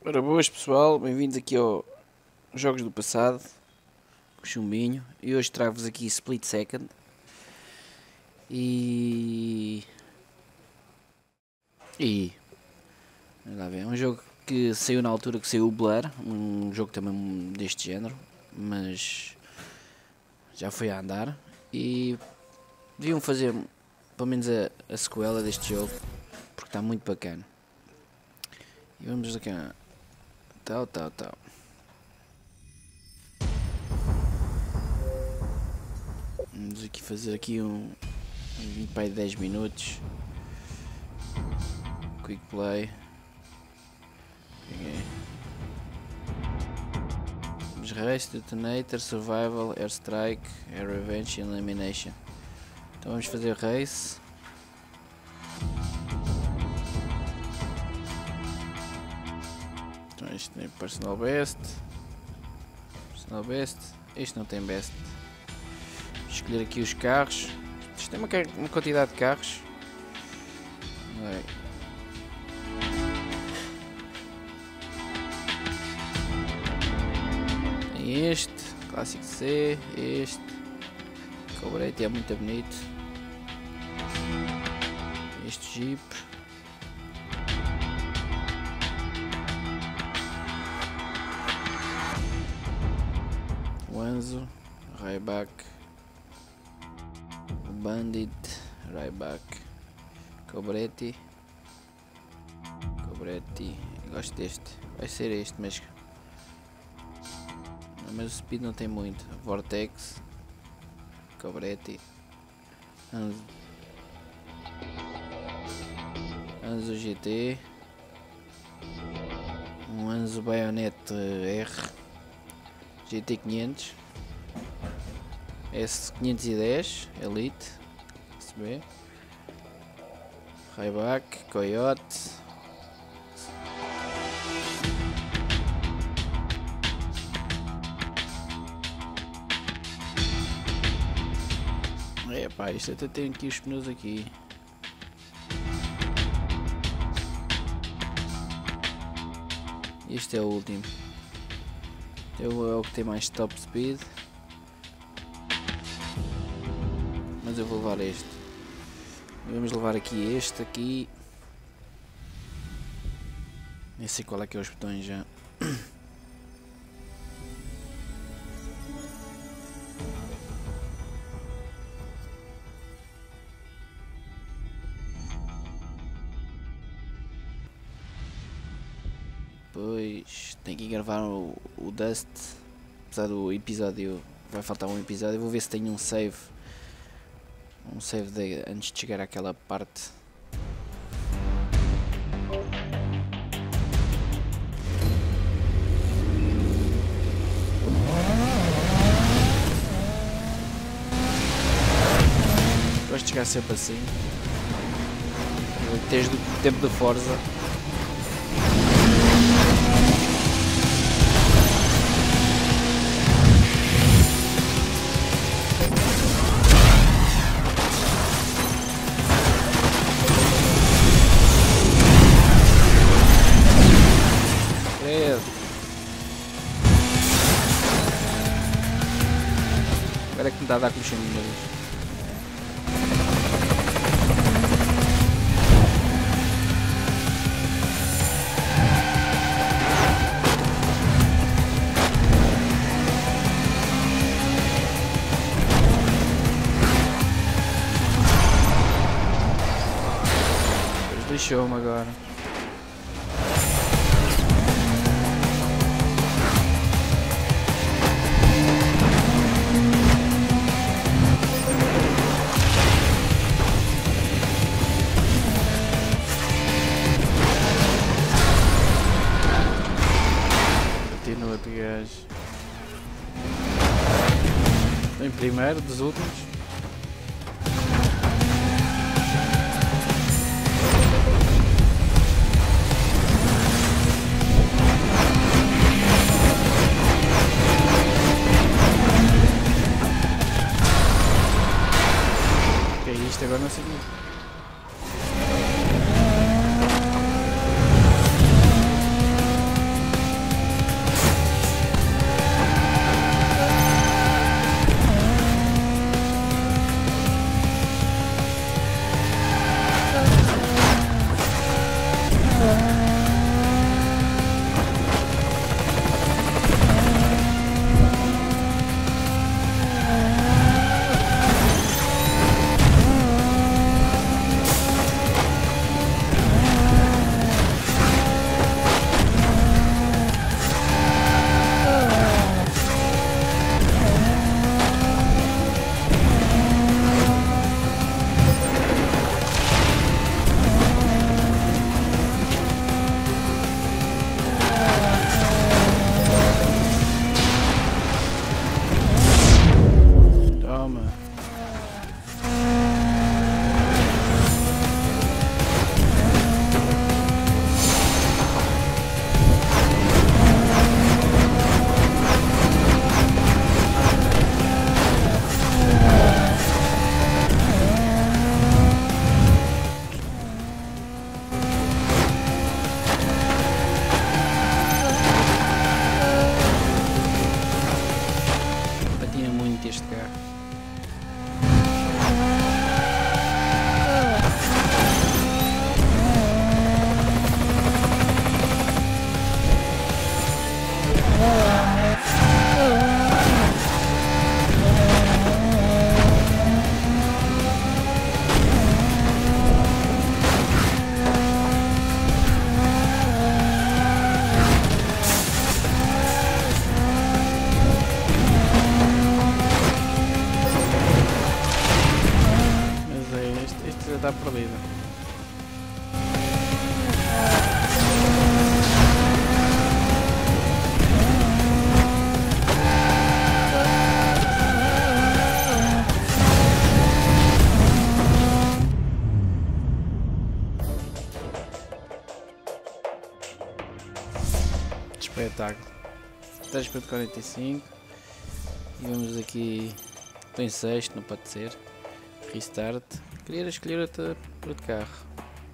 Ora boas pessoal, bem-vindos aqui ao Jogos do Passado, com o Chumbinho, e hoje trago-vos aqui Split Second e vamos lá ver, é um jogo que saiu na altura que saiu o Blur, um jogo também deste género, mas já foi a andar e deviam fazer pelo menos a sequela deste jogo, porque está muito bacana. E vamos aqui tal. Vamos aqui fazer aqui um vídeo para aí de 10 minutos. Quick play. Vamos race, detonator, survival, airstrike, air revenge e elimination. Então vamos fazer race. Então este tem personal best. Este não tem best. Vou escolher aqui os carros. Isto tem uma quantidade de carros. Tem este, Clássico C, este. Cobrete é muito bonito. Este Jeep. Wanzo, Ryback, Bandit, Ryback, Cobretti, gosto deste, vai ser este, mas o speed não tem muito. Vortex, Cobretti, Anzo GT, um Anzo Bayonet R, GT500, S510 Elite, SB, Ryback, Coyote, epá, isto até tem aqui os pneus aqui. Este é o último. É o que tem mais top speed. Mas eu vou levar este. Vamos levar aqui este aqui. Nem sei qual é que é os botões já. Depois tenho que gravar o Dust. Apesar do episódio, vai faltar um episódio. Eu vou ver se tenho um save. Antes de chegar àquela parte. Gosto de chegar sempre assim. Desde o tempo da Forza. Agora é que me dá a dar com o chão de nariz. Depois deixou-me agora. No outro gajo. Em primeiro dos últimos. Que é isto agora, não sei o que. Espetáculo. 3.45. E vamos aqui. Estou em sexto, não pode ser. Restart. Queria escolher outra carro.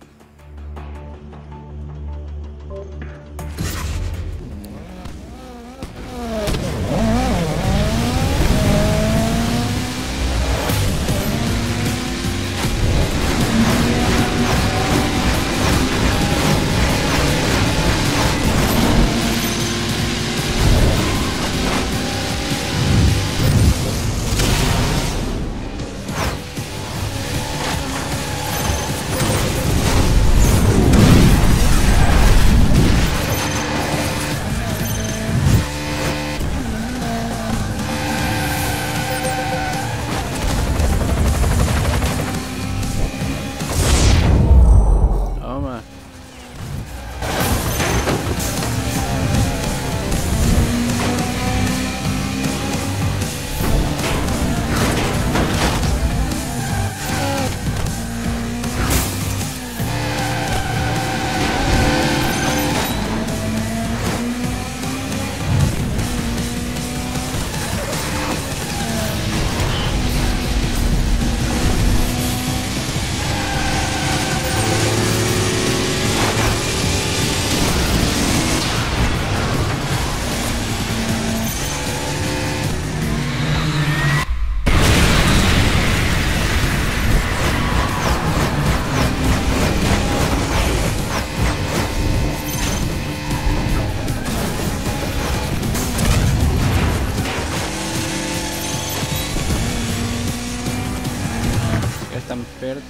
Está muito perto.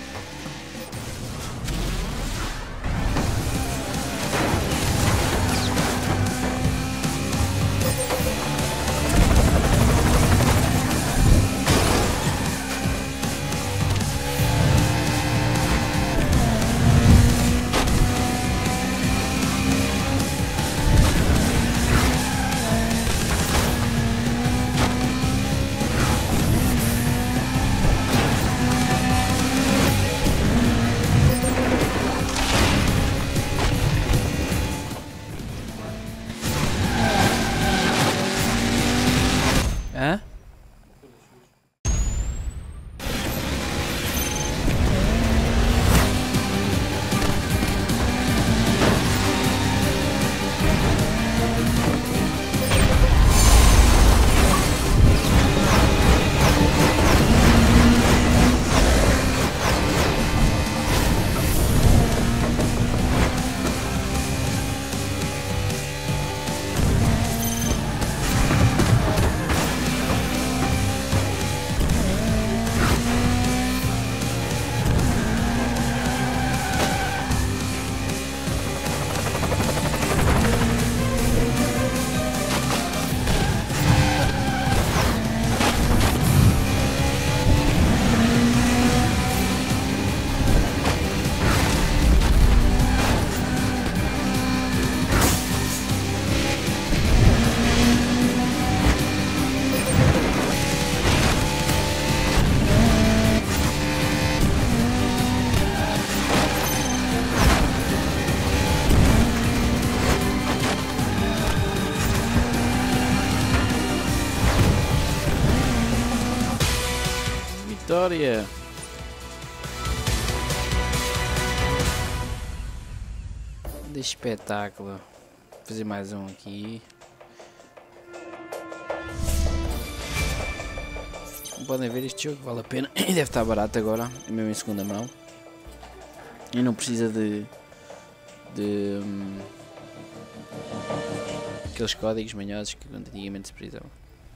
Hã? Vitória! De espetáculo. Vou fazer mais um aqui. Como podem ver, este jogo vale a pena e deve estar barato agora, é mesmo em segunda mão. E não precisa de aqueles códigos manhosos que antigamente se precisavam.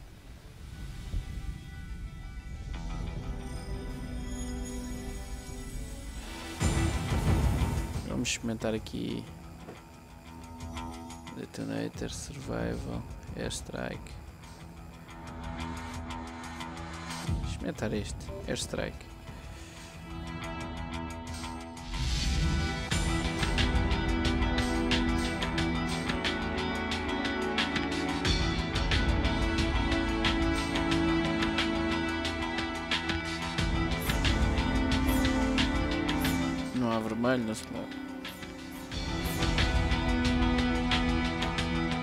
Vamos experimentar aqui Detonator, Survival, Airstrike. Experimentar este, Airstrike. Não há vermelho, não se pode.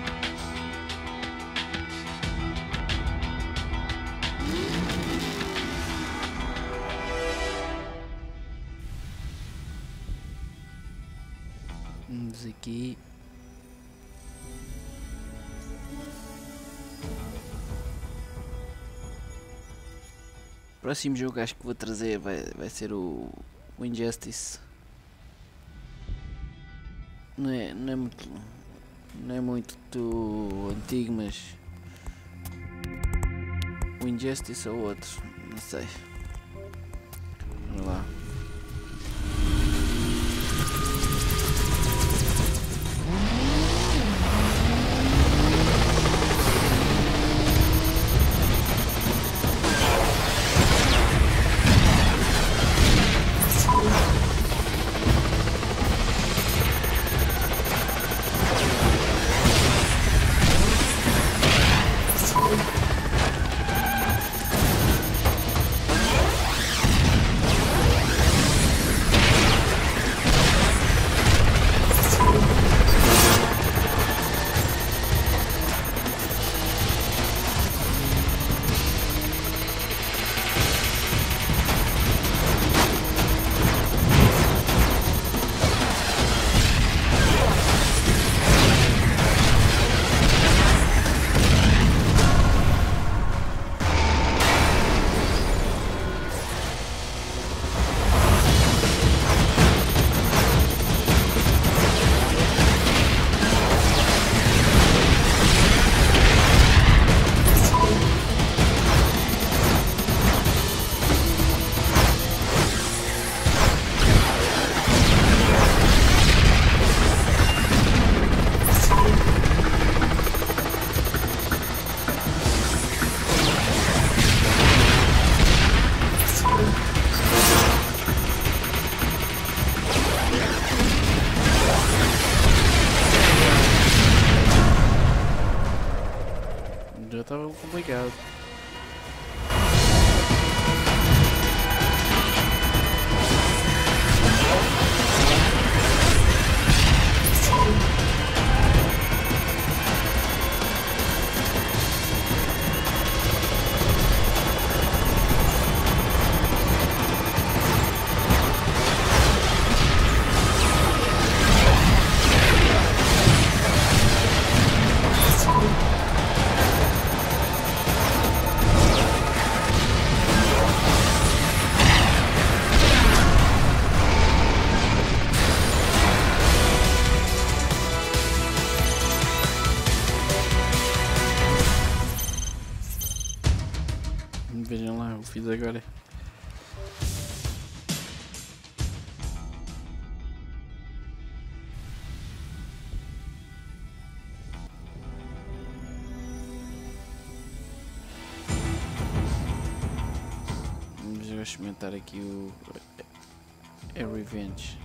Vamos aqui. O próximo jogo acho que vou trazer vai ser o Injustice. Não é muito antigo, mas o Injustice ou outro, não sei. Vamos lá. Já estava complicado. Vejam lá, eu fiz agora. Vamos experimentar aqui o Revenge.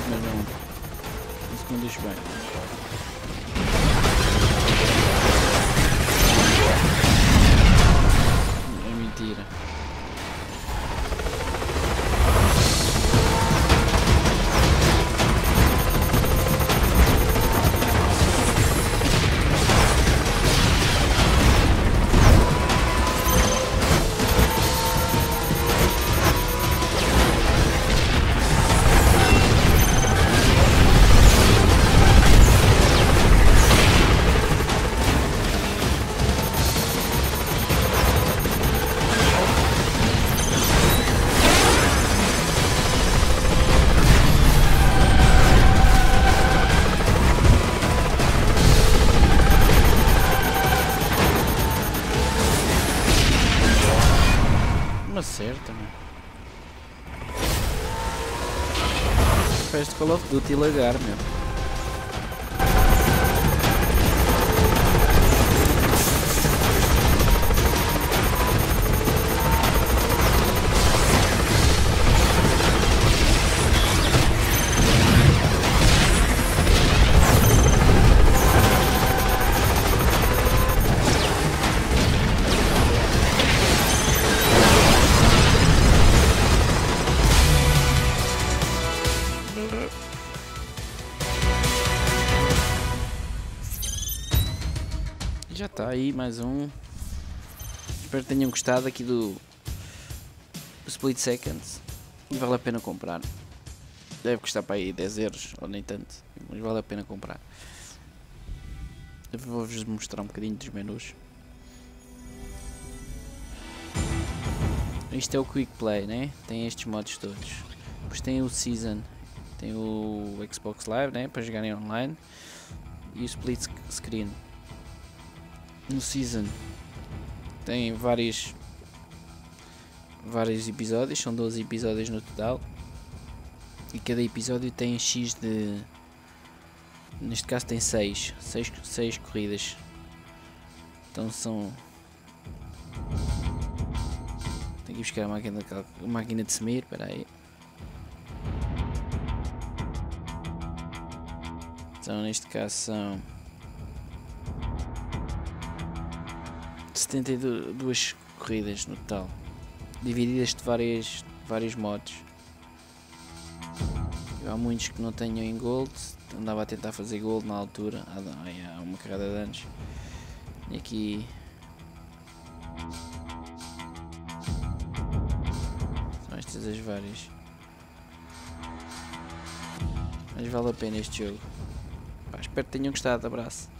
mas não. Isso conduz bem. É mentira. Não acerta, mano. Parece Call of Duty lagar, meu. Já está aí mais um. Espero que tenham gostado aqui do Split Seconds. E vale a pena comprar. Deve custar para aí 10 euros ou nem tanto, mas vale a pena comprar. Eu vou-vos mostrar um bocadinho dos menus. Isto é o Quick Play, né? Tem estes modos todos. Depois tem o Season, tem o Xbox Live, né? Para jogarem online. E o Split Screen. No Season tem vários episódios, são 12 episódios no total. E cada episódio tem X de... Neste caso tem 6 corridas. Então são... Tenho que buscar a máquina de Semir, espera aí. Então neste caso são 72 corridas no total, divididas de vários modos. Há muitos que não tenho em Gold, andava a tentar fazer Gold na altura, há uma carrada de anos. E aqui são estas as várias. Mas vale a pena este jogo. Pá, espero que tenham gostado, abraço.